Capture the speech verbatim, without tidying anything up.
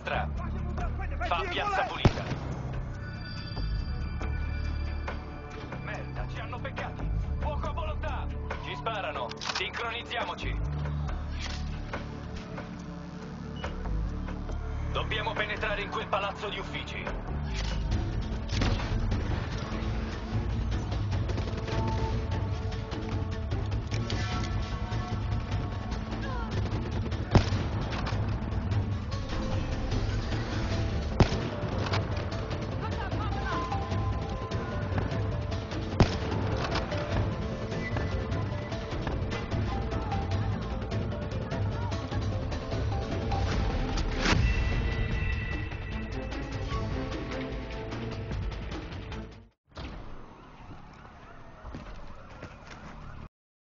destra. Fa piazza pulita. Merda, ci hanno beccati. Fuoco a volontà. Ci sparano. Sincronizziamoci. Dobbiamo penetrare in quel palazzo di uffici.